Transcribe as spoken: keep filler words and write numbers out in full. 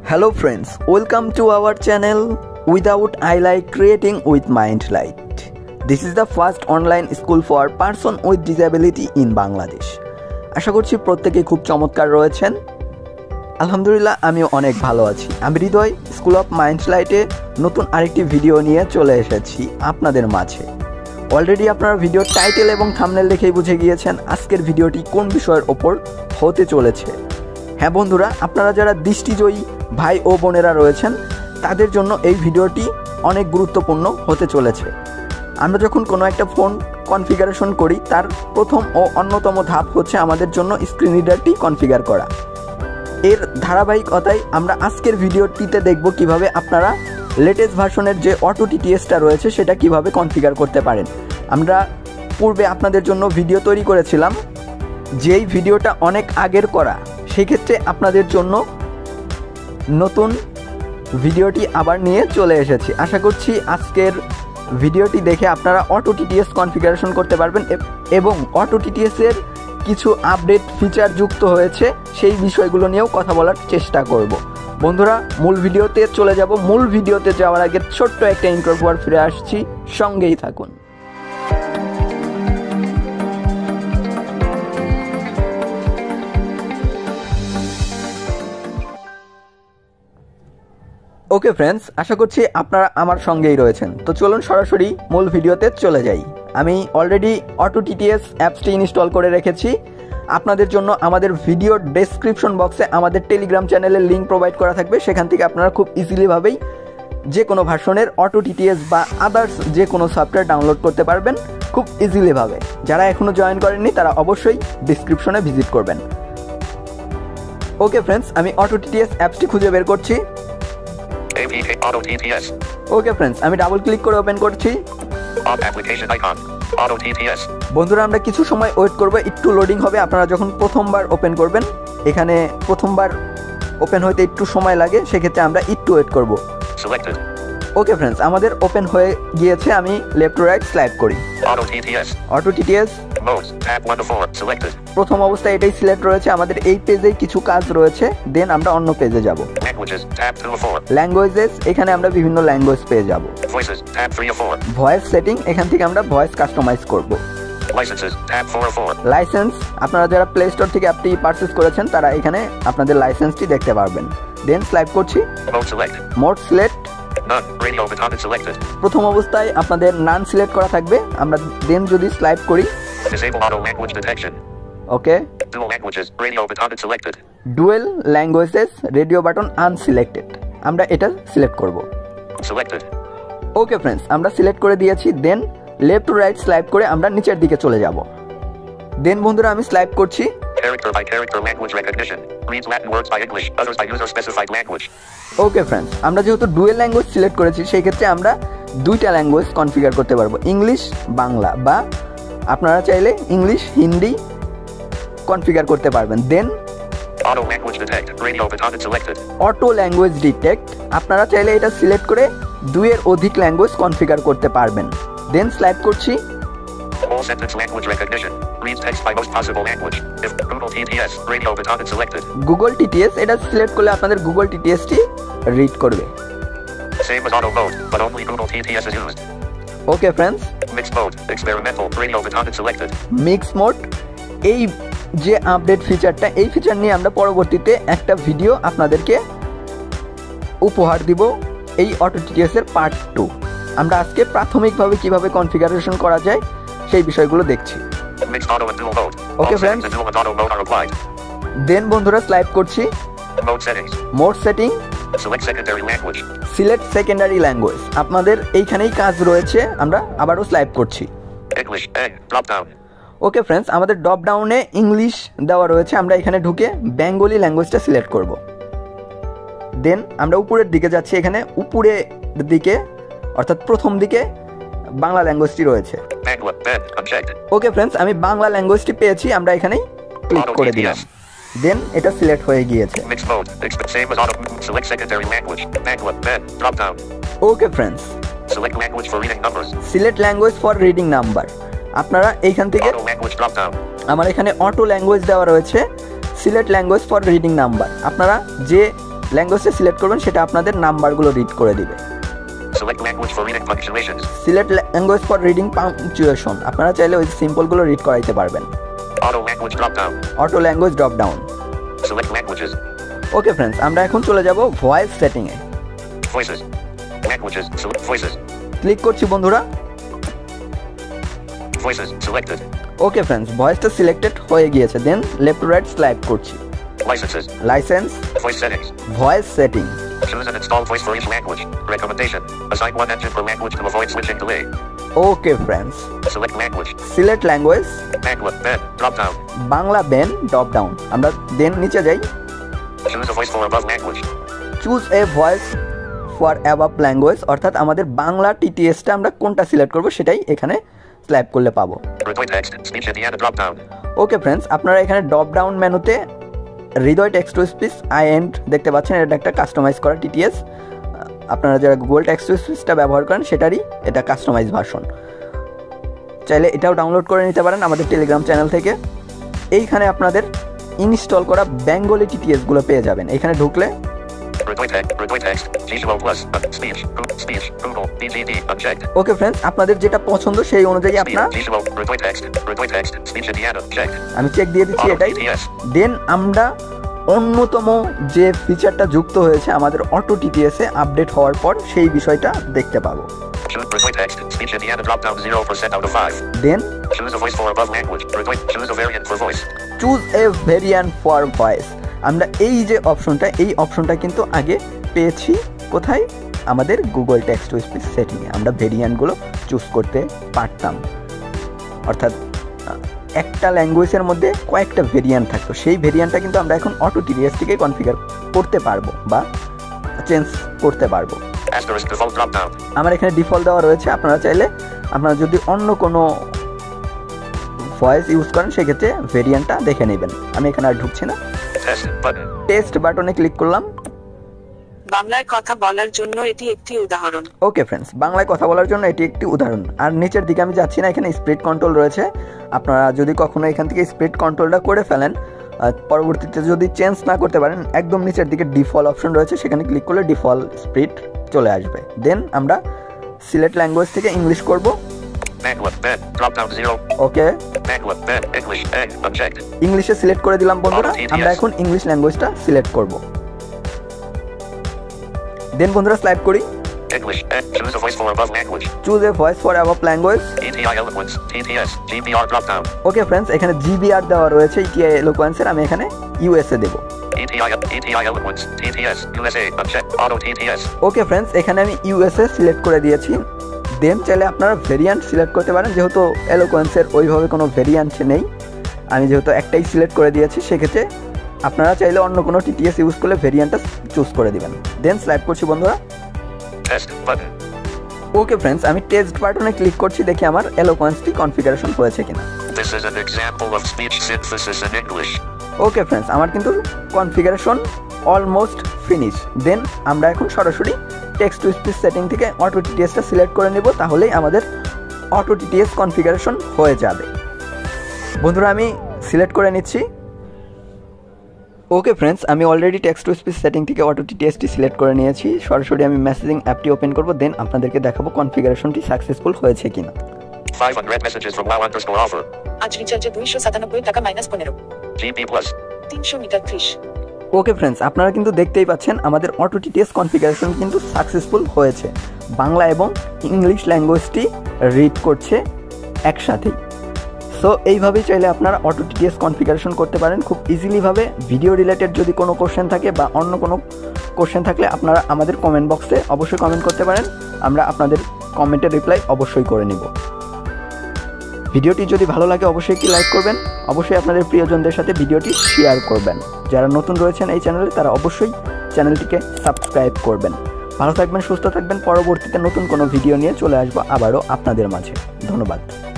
Hello friends, welcome to our channel Without I Like Creating with Mindlight. This is the first online school for person with disability in Bangladesh. আশা করছি প্রত্যেকে খুব চমৎকার রয়েছেন। আলহামদুলিল্লাহ আমিও অনেক ভালো আছি। আমি হৃদয় স্কুল অফ মাইন্ডলাইটে নতুন আরেকটি ভিডিও নিয়ে চলে এসেছি আপনাদের মাঝে। অলরেডি আপনারা ভিডিওর টাইটেল এবং থাম্বনেল দেখেই বুঝে গিয়েছেন আজকের ভিডিওটি কোন বিষয়ের ওপর হতে চলেছে। হ্যাঁ বন্ধুরা, আপনারা যারা দৃষ্টিজয়ী ভাই ও বোনেরা রয়েছেন তাদের জন্য এই ভিডিওটি অনেক গুরুত্বপূর্ণ হতে চলেছে। আমরা যখন কোনো একটা ফোন কনফিগারেশন করি তার প্রথম ও অন্যতম ধাপ হচ্ছে আমাদের জন্য স্ক্রিন রিডারটি কনফিগার করা। এর ধারাবাহিকতায় আমরা আজকের ভিডিওটিতে দেখব কিভাবে আপনারা লেটেস্ট ভার্সনের যে অটো টিটিএসটা রয়েছে সেটা কিভাবে কনফিগার করতে পারেন। আমরা পূর্বে আপনাদের জন্য ভিডিও তৈরি করেছিলাম, যেই ভিডিওটা অনেক আগের করা, সেই ক্ষেত্রে আপনাদের জন্য নতুন ভিডিওটি আবার নিয়ে চলে এসেছি। আশা করছি আজকের ভিডিওটি দেখে আপনারা অটো টিটিএস কনফিগারেশন করতে পারবেন এবং অটো টিটিএসের কিছু আপডেট ফিচার যুক্ত হয়েছে সেই বিষয়গুলো নিয়েও কথা বলার চেষ্টা করব। বন্ধুরা, মূল ভিডিওতে চলে যাব। মূল ভিডিওতে যাওয়ার আগে ছোট্ট একটা ইন্ট্রো পর ফিরে আসছি, সঙ্গেই থাকুন। ওকে ফ্রেন্ডস, আশা করছি আপনারা আমার সঙ্গেই রয়েছেন। তো চলুন সরাসরি মূল ভিডিওতে চলে যাই। আমি অলরেডি অটো টিটিএস অ্যাপসটি ইনস্টল করে রেখেছি। আপনাদের জন্য আমাদের ভিডিওর ডেসক্রিপশন বক্সে আমাদের টেলিগ্রাম চ্যানেলের লিঙ্ক প্রোভাইড করা থাকবে। সেখান থেকে আপনারা খুব ইজিলিভাবেই যে কোনো ভার্সনের অটো টিটিএস বা আদার্স যে কোনো সফটওয়্যার ডাউনলোড করতে পারবেন খুব ইজিলিভাবে। যারা এখনও জয়েন করেননি তারা অবশ্যই ডিসক্রিপশনে ভিজিট করবেন। ওকে ফ্রেন্ডস, আমি অটো টিটিএস অ্যাপসটি খুঁজে বের করছি। Auto T T S. Okay friends, আমি ডাবল ক্লিক করে ওপেন করছি। App application icon. Auto T T S. বন্ধুরা, আমরা কিছু সময় ওয়েট করব, একটু লোডিং হবে। আপনারা যখন প্রথমবার ওপেন করবেন, এখানে প্রথমবার ওপেন হতে একটু সময় লাগে, সেক্ষেত্রে আমরা একটু ওয়েট করব। Selected. ওকে ফ্রেন্ডস, আমাদের ওপেন হয়ে গিয়েছে। আমি লেফট টু রাইট স্লাইড করি। Auto T T S. Auto TTS Modes. Tab one to four. Selected. প্রথম অবস্থায় এটাই সিলেক্ট রয়েছে। আমাদের এই পেজেই কিছু কাজ রয়েছে, দেন আমরা অন্য পেজে যাব। Languages. Tab two to four. Languages, এখানে আমরা বিভিন্ন ল্যাঙ্গুয়েজ পেয়ে যাব। Voices. Tab three to four. Voice setting, এখান থেকে আমরা ভয়েস কাস্টমাইজ করব। Licenses. Tab four to four. Licence, আপনারা যারা প্লে স্টোর থেকে অ্যাপটি পারচেজ করেছেন তারা এখানে আপনাদের লাইসেন্সটি দেখতে পারবেন। দেন স্লাইড করছি। Mode select. Mode select, None. Radio button selected. প্রথম অবস্থায় আপনাদের নান সিলেক্ট করা থাকবে। আমরা দেন যদি স্লাইড করি, Disable auto language detection. ওকে, Dual languages. Radio button selected. Dual languages, radio button unselected, আমরা এটা সিলেক্ট করব। Selected. ওকে ফ্রেন্ডস, আমরা সিলেক্ট করে দিয়েছি। Then left to right slide করে আমরা নিচের দিকে চলে যাব। দেন বন্ধুরা, আমি স্লাইড করছি। Character by character language recognition. Reads Latin words by English, others by user specified language. Okay friends, আমরা যেহেতু ডুয়েল ল্যাঙ্গুয়েজ সিলেক্ট করেছি সেই ক্ষেত্রে আমরা দুইটা ল্যাঙ্গুয়েজ কনফিগার করতে পারবো, ইংলিশ বাংলা, বা আপনারা চাইলে ইংলিশ হিন্দি কনফিগার করতে পারবেন। Then Auto language detect. Radio button selected. Auto language detect, আপনারা চাইলে এটা সিলেক্ট করে দুইয়ের অধিক ল্যাঙ্গুয়েজ কনফিগার করতে পারবেন। দেন স্লাইড করছি। All sentence language recognition. Reads text by most possible language. If Google T T S. Radio button selected. Google TTS, এটা সিলেক্ট করলে আপনাদের গুগল টিটিএসটি রিড করবে। Same as auto mode, but only Google T T S is used. Okay friends, Mixed mode. Experimental. Radio button selected. Mix mode, এই যে update ফিচারটা, এই feature নিয়ে আমরা পরবর্তীতে একটা ভিডিও আপনাদেরকে উপহার দিব, এই অটো টিটিএস এর পার্ট টু। আমরা আজকে প্রাথমিকভাবে কিভাবে কনফিগারেশন করা যায় সেই বিষয়গুলো দেখছি। Mixed auto and dual mode. Okay, All friends. settings in dual and auto mode are applied. দেন বন্ধুরা স্লাইড করছি। Mode settings. Mode setting, Select secondary language. Select secondary language, আপনাদের এইখানেই কাজ রয়েছে। আমরা আবারও স্লাইড করছি। English. N. Drop down. Okay friends, আমাদের ড্রপ ডাউনে ইংলিশ দেওয়া রয়েছে। আমরা এখানে ঢুকে বেঙ্গলি ল্যাঙ্গুয়েজটা সিলেক্ট করব। দেন আমরা উপরের দিকে যাচ্ছি। এখানে উপরের দিকে অর্থাৎ প্রথম দিকে বাংলা ল্যাঙ্গুয়েজটি রয়েছে। Bangla. Ben. Unchecked. Okay friends, আমি বাংলা ল্যাঙ্গুয়েজটি পেয়েছি, আমরা এখানেই ক্লিক করে দিলাম। দেন এটা সিলেক্ট হয়ে giyece. Mixed mode. Exp- same as auto. Select secondary language. Bangla. Ben. Drop down. Okay friends, Select language for reading numbers. Select language for reading number, আপনারা এইখান থেকে Auto language drop down. আমার এখানে auto language দেওয়া রয়েছে। Select language for reading number, আপনারা যে ল্যাঙ্গুয়েজটা select করবেন সেটা আপনাদের নাম্বারগুলো রিড করে দিবে। Select language for reading punctuations. Select language for reading punctuation, আপনারা চাইলে ওই সিম্পলগুলো রিড করাইতে পারবেন। Auto language drop down. Auto language drop down. Select languages. Okay friends, আমরা এখন চলে যাব ভয়েস সেটিংয়ে। Voices. Languages. Select voices. Click করছি বন্ধুরা। Voices selected. ওকে ফ্রেন্ডস, ভয়েসটা সিলেক্টেড হয়ে গিয়েছে। Then left to right slide করছি। Licenses. Licence, Voice settings. Voice setting. Choose and install voice for each language. Recommendation. Assign one engine per language to avoid switching delay. Okay friends, Select language. Select language, Bangla. Ben. Drop down. Bangla Ben drop down. আমরা then নিচে যাই। Choose a voice for above language. Choose a voice for above language, অর্থাৎ আমাদের বাংলা টিটিএসটা আমরা কোনটা select করব সেটাই এখানে স্ল্যাপ করলে পাবো। Hৃদয় text. Speech Indiana drop down. Okay friends, আপনারা এখানে ড্রপ ডাউন মেনুতে Hridoy text to speech I and দেখতে পাচ্ছেন। এটা একটা কাস্টমাইজ করা টিটিএস। আপনারা যারা গুগল টেক্সট টু স্পিচটা ব্যবহার করেন সেটারই এটা কাস্টমাইজ ভার্সন। চাইলে এটাও ডাউনলোড করে নিতে পারেন আমাদের টেলিগ্রাম চ্যানেল থেকে। এইখানে আপনাদের ইনস্টল করা বেঙ্গলি টিটিএসগুলো পেয়ে যাবেন। এখানে ঢুকলে Hৃদয় text. Hৃদয় text. Visual plus. Uh, speech. Google. Speech. Google. D G D. Unchecked. Okay friends, আপনাদের যেটা পছন্দ সেই অনুযায়ী Speech. আপনার Visual. Hৃদয় text. Hৃদয় text. Speech Indiana. Checked. আমি চেক দিয়ে দিচ্ছি Auto এটাই। T T S. দেন আমরা অন্যতম যে ফিচারটা যুক্ত হয়েছে আমাদের অটো টিটিএসে আপডেট হওয়ার পর সেই বিষয়টা দেখতে পাবো। Choose Hৃদয় text. Speech Indiana drop down zero percent out of five. Then Choose a voice for above language. Hৃদয়. Choose a variant for voice. Choose a variant for voice. আমরা এই যে অপশনটা, এই অপশনটা কিন্তু আগে পেয়েছি কোথায়? আমাদের গুগল টেক্সট টু স্পিচ সেটিংয়ে আমরা ভেরিয়েন্টগুলো চুজ করতে পারতাম। অর্থাৎ একটা ল্যাঙ্গুয়েজের মধ্যে কয়েকটা ভেরিয়েন্ট থাকতো, সেই ভেরিয়েন্টটা কিন্তু আমরা এখন অটো টিটিএস থেকে কনফিগার করতে পারবো বা চেঞ্জ করতে পারবো। Asterisk default drop down. আমার এখানে ডিফল্ট দেওয়া রয়েছে। আপনারা চাইলে আপনারা যদি অন্য কোনো ভয়েস ইউজ করেন সেক্ষেত্রে ভেরিয়েন্টটা দেখে নেবেন। আমি এখানে আর ঢুকছি না। Test button. টেস্ট বাটনে ক্লিক করলাম। বাংলায় কথা বলার জন্য এটি একটি উদাহরণ। ওকে ফ্রেন্ডস, বাংলায় কথা বলার জন্য এটি একটি উদাহরণ। আর নিচের দিকে আমি যাচ্ছি না, এখানে স্পিড কন্ট্রোল রয়েছে। আপনারা যদি কখনো এখান থেকে স্পিড কন্ট্রোলটা করে ফেলেন, পরবর্তীতে যদি চেঞ্জ না করতে পারেন, একদম নিচের দিকে ডিফল্ট অপশন রয়েছে, সেখানে ক্লিক করলে ডিফল্ট স্পিড চলে আসবে। দেন আমরা সিলেক্ট ল্যাঙ্গুয়েজ থেকে ইংলিশ করব। Bangla. Ben. Drop down zero. ওকে, Bangla. Ben. English. Egg. Unchecked. ইংলিশে সিলেক্ট করে দিলাম বন্ধুরা। Auto T T S. আমরা এখন ইংলিশ ল্যাঙ্গুয়েজটা সিলেক্ট করব। দেন বন্ধুরা স্লাইড করি। English. Egg. Choose a voice for above language. Choose a voice for above language. E T I Eloquence. T T S. G B R drop down. Okay friends, এখানে GBR দেওয়া রয়েছে ETI এলোকোয়েন্সের। আমি এখানে USA দেবো। E T I E T I Eloquence. T T S. U S A. Unchecked. Auto T T S. Okay friends, এখানে আমি USA select করে দিয়েছি। দেন চাইলে আপনারা ভেরিয়েন্ট সিলেক্ট করতে পারেন। যেহেতু এলোকোয়েন্সের ওইভাবে কোনো ভেরিয়েন্ট নেই, আমি যেহেতু একটাই সিলেক্ট করে দিয়েছি, সেক্ষেত্রে আপনারা চাইলে অন্য কোনো টিটিএস ইউজ করলে ভেরিয়েন্টটা চুজ করে দিবেন। দেন স্লাইড করছি বন্ধুরা। Test button. ওকে ফ্রেন্ডস, আমি টেস্ট বাটনে ক্লিক করছি, দেখি আমার এলোকোয়েন্সটি কনফিগারেশন হয়েছে কিনা। This is an example of speech synthesis in English. Okay friends, আমার কিন্তু কনফিগারেশন অলমোস্ট ফিনিশ। দেন আমরা এখন সরাসরি টেক্সট টু স্পিচ সেটিং থেকে অটো টিটিএসটা সিলেক্ট করে নেব, তাহলেই আমাদের অটো টিটিএস কনফিগারেশন হয়ে যাবে। বন্ধুরা আমি সিলেক্ট করে নিচ্ছি। ওকে ফ্রেন্ডস, আমি already text to speech setting থেকে অটো টিটিএসটি সিলেক্ট করে নিয়েছি। সরাসরি আমি মেসেজিং অ্যাপটি ওপেন করব। দেন আপনাদেরকে দেখাবো কনফিগারেশনটি সাকসেসফুল হয়েছে কিনা। Five unread messages from wow underscore offer. আজ রিচার্জে দুইশো সাতানব্বই টাকা মাইনাস পনেরো। G B plus. তিনশো মিটার ত্রিশ। ওকে ফ্রেন্ডস, আপনারা কিন্তু দেখতেই পাচ্ছেন আমাদের অটো টিটিএস কনফিগারেশন কিন্তু সাকসেসফুল হয়েছে। বাংলা এবং ইংলিশ ল্যাঙ্গুয়েজটি রিড করছে একসাথেই। সো এইভাবেই চাইলে আপনারা অটো টিটিএস কনফিগারেশন করতে পারেন খুব ইজিলিভাবে। ভিডিও রিলেটেড যদি কোনো কোশ্চেন থাকে বা অন্য কোনো কোশ্চেন থাকলে আপনারা আমাদের কমেন্ট বক্সে অবশ্যই কমেন্ট করতে পারেন। আমরা আপনাদের কমেন্টের রিপ্লাই অবশ্যই করে নিব। ভিডিওটি যদি ভালো লাগে অবশ্যই একটি লাইক করবেন। অবশ্যই আপনাদের প্রিয়জনদের সাথে ভিডিওটি শেয়ার করবেন। যারা নতুন রয়েছেন এই চ্যানেলে তারা অবশ্যই চ্যানেলটিকে সাবস্ক্রাইব করবেন। ভালো থাকবেন, সুস্থ থাকবেন। পরবর্তীতে নতুন কোনো ভিডিও নিয়ে চলে আসবো আবারও আপনাদের মাঝে। ধন্যবাদ।